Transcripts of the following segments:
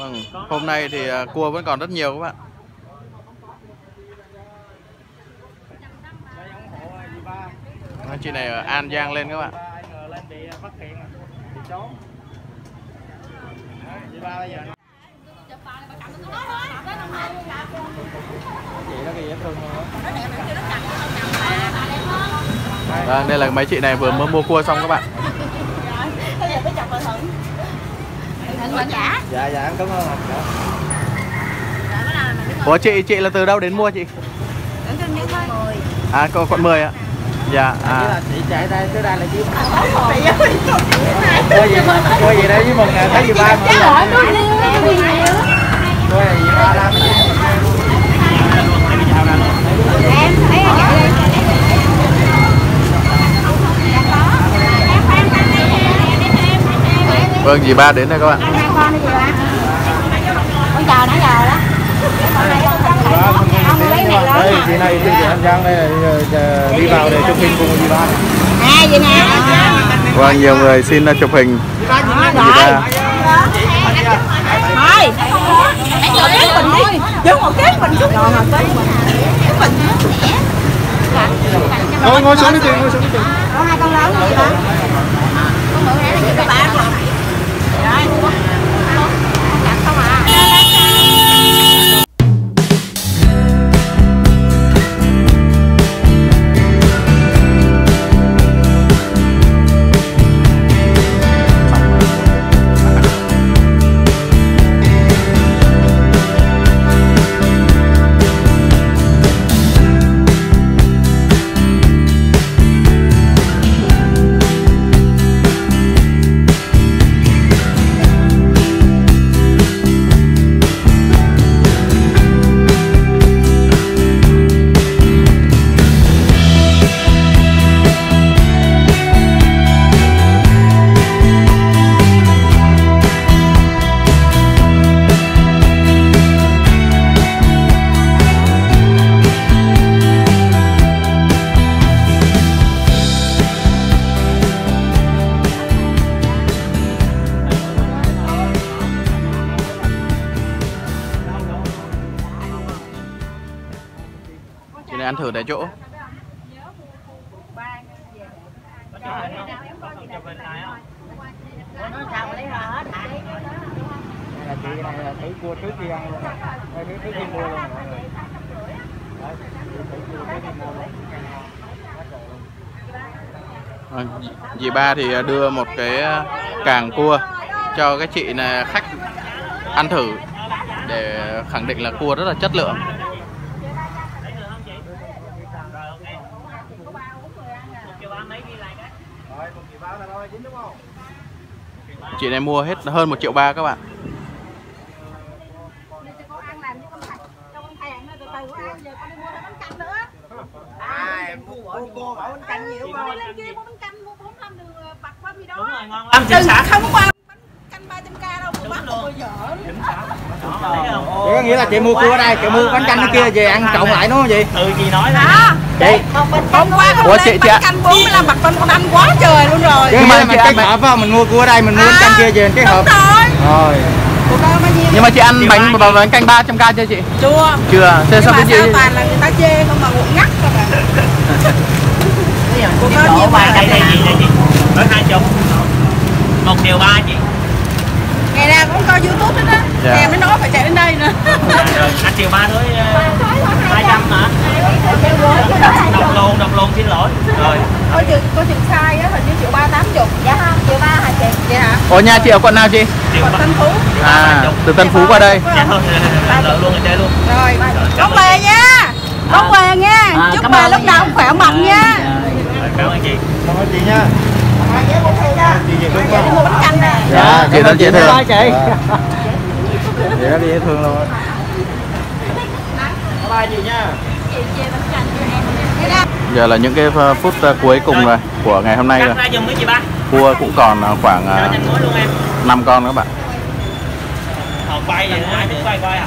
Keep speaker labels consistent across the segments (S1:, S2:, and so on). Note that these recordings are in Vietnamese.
S1: Vâng, hôm nay thì cua vẫn còn rất nhiều các bạn. Chị này ở An Giang lên các bạn. Vâng, đây là mấy chị này vừa mới mua cua xong các bạn.
S2: Dạ em cảm ơn.
S1: Ủa chị là từ đâu đến mua chị? À quận 10 ạ. Dạ.
S2: Chị chạy đây tới đây là chứ. Mua gì đây với mình thấy gì ba mà. Mua gì ba làm gì?
S3: Em thấy
S1: Vâng, dì ba đến đây các bạn.
S3: con chờ nãy giờ đó.
S2: Đây chị này từ An Giang đây đi vào để chụp hình cùng dì ba.
S3: À vậy nè.
S1: Vâng, nhiều người xin chụp hình.
S3: Rồi. Thôi. Hãy ngồi cái bình đi. Vô một cái bình chút.
S2: Ngồi xuống đi chị, ngồi xuống đi chị.
S3: Có hai con lớn gì hả? Con mượn này là gì ba rồi. Rồi. Chặt không à.
S1: Chị này ăn thử tại chỗ.
S2: Chị này là thử cua trước khi ăn luôn. Trước khi mua luôn.
S1: Dì ba thì đưa một cái càng cua cho cái chị này khách ăn thử để khẳng định là cua rất là chất lượng. Chị này mua hết hơn 1,3 triệu các bạn.
S2: Cô bảo bánh canh nhiều
S3: không? Lên kia mua bánh canh, mua 45 đường bạc qua gì đó.
S4: Đúng rồi, ngon lắm. Chính xác.
S3: Không có qua bánh canh 300k đâu, mua bánh bao giờ.
S2: Vậy có nghĩa là chị mua cua ở đây, chị mua bánh canh kia về ăn trộn lại đúng không chị?
S4: Ừ, chị nói đó.
S2: Chị.
S3: Hôm qua không lên bánh canh 45 bạc bên con ăn quá trời luôn rồi.
S2: Nhưng mà cái hộp phải không? Mình mua cua ở đây, mình mua bánh canh kia về cái hộp. Rồi.
S1: Nhưng mà chị ăn bánh canh 300k chưa chị?
S3: Chưa.
S1: Chưa. Thế sao cái gì?
S3: Toàn là người ta chê không mà quận ngắt các bạn.
S4: Cô có nhiều ba cây đây gì đây chị? Ở 20. 1,3 chị.
S3: Ngày nào cũng coi YouTube hết á. Em mới nói phải chạy đến đây nữa.
S4: Rồi 2,3 thôi. 200 hả? Đồng luôn xin lỗi. Rồi.
S3: Có chừng sai á, hình như 1,380. Dạ không, 1,3 hả chị? Dạ hả?
S1: Ủa nhà chị ở quận nào chị?
S3: Quận Tân Phú.
S1: À, từ Tân Phú qua đây.
S4: Dạ thôi, lợn luôn rồi chơi luôn.
S3: Rồi, con về nha. Con về nha. Chúc bà lúc nào cũng khỏe mạnh nha.
S4: Cảm ơn chị.
S2: Cảm ơn chị nha.
S3: Chị đi mua bánh canh nè.
S1: Dạ, chị rất dễ thương.
S2: Chị rất dễ thương luôn. Bye chị nha.
S1: Giờ là những cái phút cuối cùng rồi của ngày hôm nay rồi. Cua cũng còn khoảng 5 con các bạn.
S4: Quay vậy ai cũng quay à.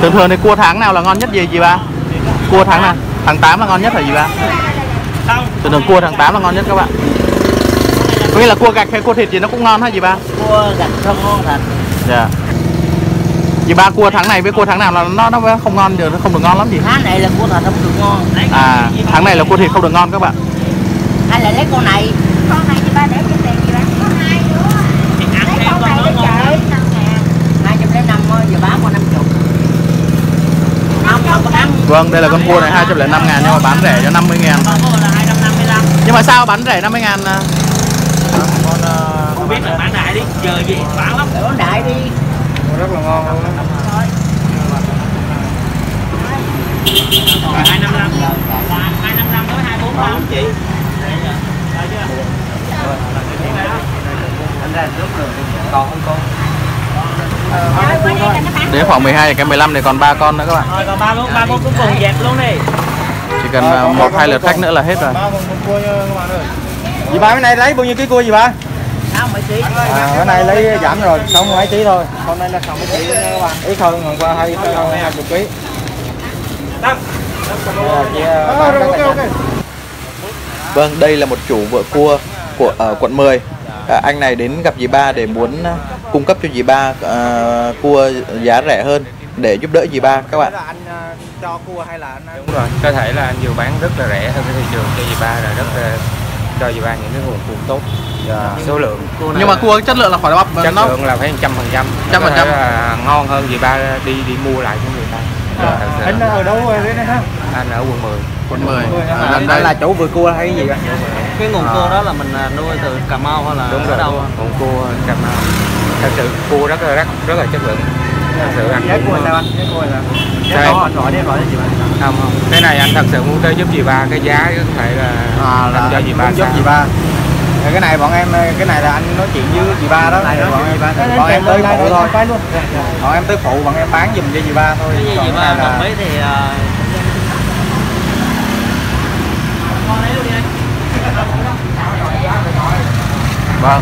S1: Thường thường thì cua tháng nào là ngon nhất gì ba? Cua tháng nào? Tháng 8 là ngon nhất hả gì ba? Thường thường cua tháng 8 là ngon nhất các bạn. Có nghĩa là cua gạch hay cua thịt gì nó cũng ngon hả gì ba?
S4: Cua gạch không ngon thật.
S1: Dạ. Vì ba cua tháng này với cua tháng nào là nó không ngon, nó không được ngon lắm gì.
S4: Tháng này là cua thịt không được ngon.
S1: À, tháng này là cua thịt không được ngon các bạn.
S3: Hay là lấy con này chị ba để cho tiền gì ba? Có 2 nữa. Lấy con này để chợ 5.000. 205 thôi, giờ bán qua 50. Không có ăn.
S1: Vâng, đây là con cua này 205 ngàn nhưng mà bán rẻ cho 50 ngàn.
S4: Là 255.
S1: Nhưng mà sao bán rẻ 50 ngàn?
S4: Không biết là bán đại đi, giờ gì bán lắm.
S3: Bán đại đi.
S2: Rất là ngon luôn.
S4: 255. 255 tới 245 chị.
S2: Còn không con.
S1: Đến khoảng 12 cái 15 này còn 3 con nữa các bạn.
S4: Rồi còn ba con cuối cùng dẹp luôn đi.
S1: Chỉ cần 1-2 lượt khách nữa là hết rồi.
S2: Dì ba cái này lấy bao nhiêu ký cua gì ba?
S3: 60 kg.
S2: Cái này lấy giảm rồi, 60 mấy ký thôi. Con này là 60 kg các bạn. Ít hơn ngày qua 20 kg.
S1: Vâng, đây là một chủ vựa cua của ở quận 10. Anh này đến gặp dì ba để muốn cung cấp cho dì ba cua giá rẻ hơn để giúp đỡ dì ba các bạn.
S2: Anh cho cua hay là anh?
S5: Đúng rồi, có thể là anh vừa bán rất là rẻ hơn cái thị trường cho dì ba, là rất là cho dì ba những cái nguồn cua tốt, số lượng.
S1: Nhưng mà cua chất lượng là khỏi bắp,
S5: chất lượng là phải 100%.
S1: 100%
S5: là ngon hơn dì ba đi mua lại của người ta.
S2: Anh ở đâu rồi đấy hả?
S5: Anh ở quận 10.
S1: Quận 10.
S2: Đây là chủ vựa cua hay gì vậy?
S4: Cái nguồn cua đó là mình nuôi từ Cà Mau hay là
S5: đúng
S4: ở
S5: rồi,
S4: đâu?
S5: nguồn cua Cà Mau. Thật sự cua rất là chất lượng. Thật sự anh
S2: Giá cua sao anh? Giá cua là anh gọi đi chị bạn.
S5: Không, cái này anh thật sự muốn tới giúp dì ba cái giá có thể là anh cho dì ba
S2: giúp dì ba. Cái này bọn em, cái này là anh nói chuyện với dì ba đó. Bọn em tới phụ thôi. Bọn em tới phụ, bọn em bán giùm cho dì ba thôi.
S4: Cái gì dì ba đồng ý thì
S1: Vâng.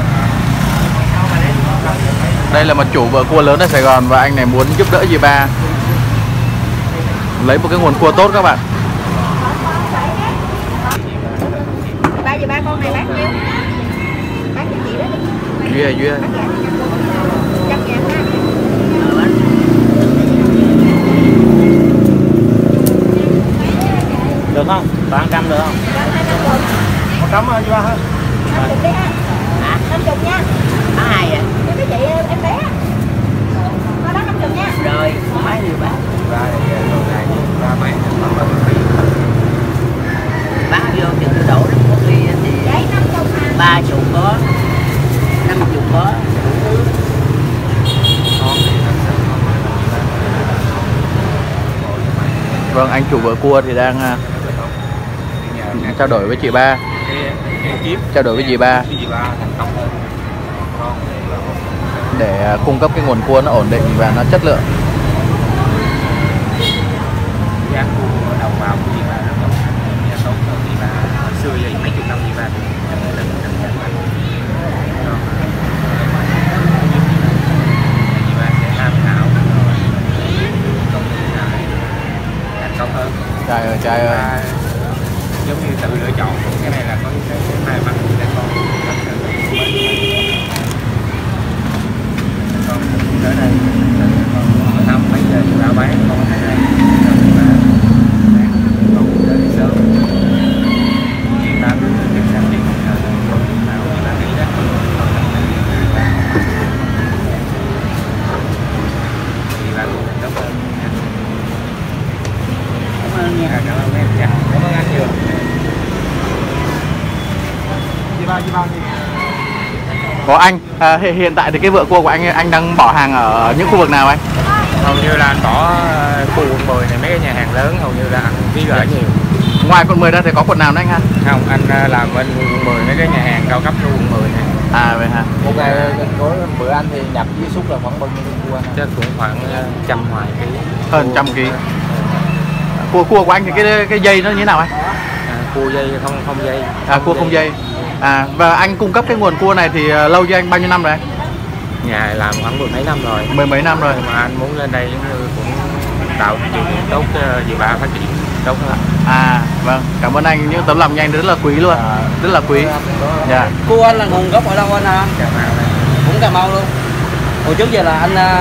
S1: Đây là một chủ vựa cua lớn ở Sài Gòn và anh này muốn giúp đỡ dì ba lấy một cái nguồn cua tốt các bạn.
S3: Dì ba con này bán nhiêu? Bán cho chị đó đi.
S1: Duy ơi, Duy ơi.
S3: 100.000 ha.
S4: được không? 300 được không?
S2: 100 dì ba hả?
S3: 50 đi ha. 50 nha. Có 2 vậy? Cái chị em bé. Có đó 50 nha. Rồi, mấy nhiêu bán? Bán vô thì tôi đổ nó một ly thì 30 có, 50 có.
S1: Vâng, anh chủ vựa cua thì đang trao đổi với chị ba. Trao đổi với dì ba để cung cấp cái nguồn cua nó ổn định và nó chất lượng.
S5: Giá cua đầu vào của dì ba rất tốt, giá tốt hơn dì ba hồi xưa vậy, mấy chục năm dì ba dì ba sẽ tham khảo công ty nào thành công hơn.
S1: Trai ơi.
S5: Giống như tự lựa chọn, cái này là có cái may mắn để con tới đây con năm mấy giờ thì đã bán, con ở đây con tới sớm người ta cứ trực sang đi nào người ta nghĩ đó thì là cũng tốt hơn. Cảm ơn nha. Cảm ơn em nha. Cảm ơn anh nhiều.
S1: Có anh, hiện tại thì cái vựa cua của anh đang bỏ hàng ở những khu vực nào anh?
S5: Hầu như là anh bỏ khu quận 10 này, mấy cái nhà hàng lớn hầu như là anh ký gửi nhiều.
S1: Ngoài quận 10 ra thì có quận nào nữa anh ha?
S5: Không, anh làm bên quận 10 mấy cái nhà hàng cao cấp của quận 10 này.
S1: À vậy hả?
S2: Một ngày có bữa anh thì nhập với xúc là khoảng bao nhiêu cua anh?
S5: Chắc cũng khoảng 100 ngoài ký.
S1: Hơn 100 kg. Cua của anh thì cái dây nó như thế nào anh?
S5: Cua dây không dây.
S1: Cua không dây. Và anh cung cấp cái nguồn cua này thì lâu cho anh bao nhiêu năm rồi anh?
S5: Nhà làm khoảng 10 mấy năm rồi.
S1: 10 mấy năm rồi.
S5: Mà anh muốn lên đây giống như cũng tạo điều kiện tốt cho dì ba phát triển tốt hơn.
S1: Vâng, cảm ơn anh, những tấm lòng nhanh rất là quý luôn, rất là quý. Dạ.
S6: Cô anh là nguồn gốc ở đâu anh hả?
S5: Cà Mau này.
S6: Cũng Cà Mau luôn. Hồi trước giờ là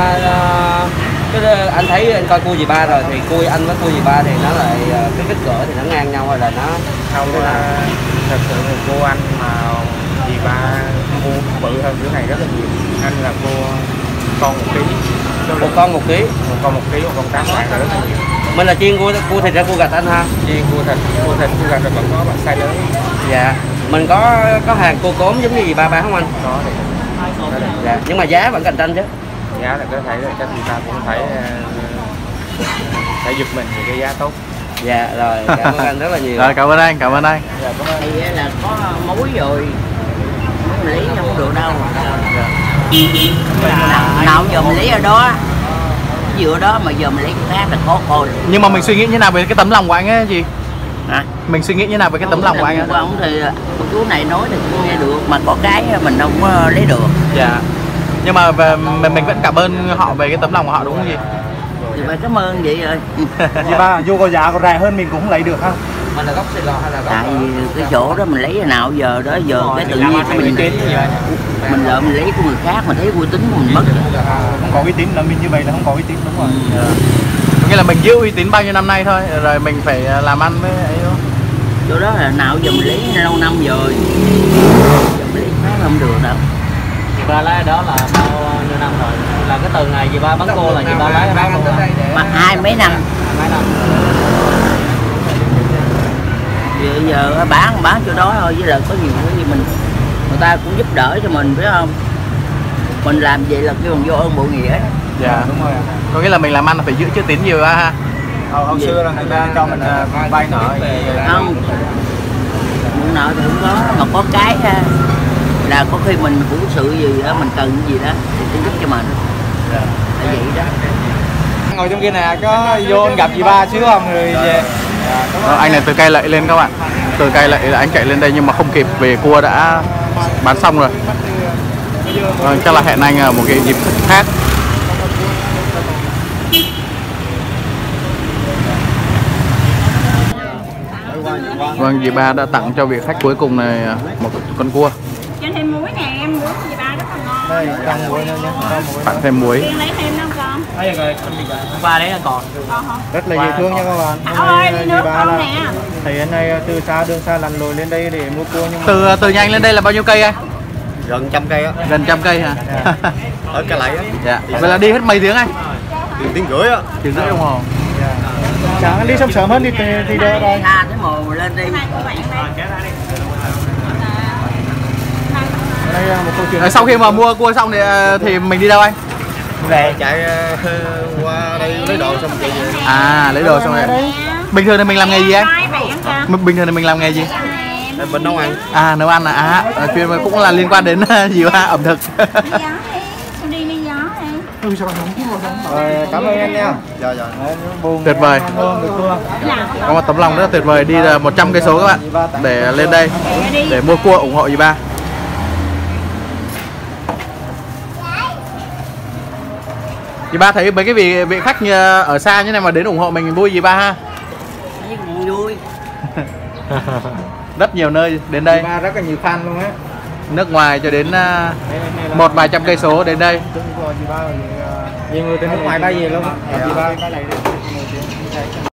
S6: anh thấy anh coi cua dì ba rồi, thì cua anh với cua dì ba thì nó lại cái kích cỡ thì nó ngang nhau hay là nó
S5: Không, thật sự là cô anh mà dì ba mua bự hơn kiểu này rất là nhiều. Anh là mua con 1 kg.
S6: một con 1 kg.
S5: Một con 1 kg, một con 8 bạn là rất là nhiều.
S6: Mình là chiên cua thịt ra cua gạch anh ha?
S5: Chiên cua thịt cua gạch rồi vẫn có size lớn.
S6: Dạ. Mình có hàng cua cốm giống như dì ba bán không anh?
S5: Có thì
S6: Dạ. Nhưng mà giá vẫn cạnh tranh chứ?
S5: giá là có thể là các dì ba cũng phải giúp mình thì cái giá tốt.
S6: Dạ rồi, cảm ơn anh rất là nhiều.
S1: Rồi, cảm ơn anh, cảm ơn anh.
S6: Dạ, cảm ơn.
S3: Thì là có muối rồi mình lý không được đâu. Nào giờ mình lý ở đó, dựa đó mà giờ mình lấy cái khác là khó coi.
S1: Nhưng mà mình suy nghĩ như nào về cái tấm lòng của anh ấy chị?
S3: Hả?
S1: Mình suy nghĩ như nào về cái tấm lòng của anh ấy?
S3: Của ông thì chú này nói thì cũng nghe được, mà có cái mình không có lấy được.
S1: Dạ. Nhưng mà mình vẫn cảm ơn họ về cái tấm lòng của họ đúng không chị?
S3: Thì phải cảm ơn vậy rồi.
S2: Dì ba dù có giá có rẻ hơn mình cũng không lấy được ha.
S6: Mình là gốc Sài Gòn hay là gốc?
S3: Tại vì cái chỗ đó mình lấy cái nào giờ đó giờ cái tự nhiên mình lỡ mình lấy của người khác mà thấy uy tín của mình mất.
S2: Không có uy tín là mình như vậy là không có uy tín, đúng rồi.
S1: Có nghĩa là mình giữ uy tín bao nhiêu năm nay thôi, rồi mình phải làm ăn với ấy thôi.
S3: Chỗ đó là nào giờ mình lấy lâu năm rồi, giờ mình lấy khác không được đâu.
S6: Dì ba lấy đó là bao nhiêu năm rồi? Là cái từ ngày dì ba bán cô là dì ba lấy bán cô
S3: Mà 20 mấy năm. Giờ bán chỗ đó thôi, với lại có nhiều cái gì người ta cũng giúp đỡ cho mình phải không? Mình làm vậy là kêu bằng vô ơn bộ nghĩa đó.
S1: Dạ,
S2: Đúng rồi.
S1: có nghĩa là mình làm ăn là phải giữ chữ tín nhiều ha.
S2: Hồi xưa là người ta cho mình vay nợ
S3: Không, mượn nợ thì không có, mà có cái là có khi mình hữu sự gì đó, mình cần gì đó thì cũng giúp cho mình. Là vậy đó.
S2: ngồi trong kia nè, có vô anh gặp dì ba xíu không rồi về.
S1: Anh này từ cây lậy lên các bạn, từ cây lậy là anh chạy lên đây nhưng mà không kịp vì cua đã bán xong rồi. Chắc là hẹn anh ở một cái dịp khác. Vâng, dì ba đã tặng cho vị khách cuối cùng này một con cua.
S7: Cho thêm muối nè, em muối của dì ba rất là ngon.
S2: Đây, cần muối nữa nhé.
S1: Bạn thêm muối.
S7: Tiên lấy thêm đâu con?
S6: Đây rồi, ba đấy là còn.
S2: Rất là dễ thương nha các bạn.
S7: Thảo ơi, đi nước con nè.
S2: Thầy anh này từ xa đường xa lặn lội lên đây để mua cua nhưng mà
S1: Từ nhanh lên đây là bao nhiêu cây anh?
S2: gần 100 cây á.
S1: Gần 100 cây hả?
S2: Ở cái lẫy á.
S1: Dạ. Vậy là đi hết mấy tiếng anh?
S2: Tiếng rưỡi á.
S1: Tiếng rưỡi đồng hồ.
S2: Sáng anh đi sớm sớm hơn thì đỡ rồi.
S3: Tha cái mồ lên đi.
S2: Đây là một câu chuyện.
S1: Sau khi mà mua cua xong thì mình đi đâu anh?
S2: Về chạy qua đây lấy đồ xong chạy về.
S1: À, lấy đồ xong rồi. Bình thường thì mình làm nghề gì anh? Bình thường thì mình làm nghề gì?
S2: Mình nấu ăn.
S1: À, nấu ăn à? Chuyên cũng là liên quan đến gì ba ẩm thực.
S7: Đi đi gió đi.
S2: Rồi, cảm ơn em nha. Dạ dạ.
S1: Tuyệt vời. Có một tấm lòng rất là tuyệt vời, đi 100 cây số các bạn để lên đây để mua cua ủng hộ dì ba. Dì ba thấy mấy cái vị khách ở xa như này mà đến ủng hộ mình vui dì ba ha.
S3: Thấy cũng vui.
S1: Rất nhiều nơi đến đây.
S2: Dì ba rất là nhiều fan luôn á.
S1: Nước ngoài cho đến một vài trăm cây số đến đây.
S2: Nhiều người từ nước ngoài bay về luôn. Dì ba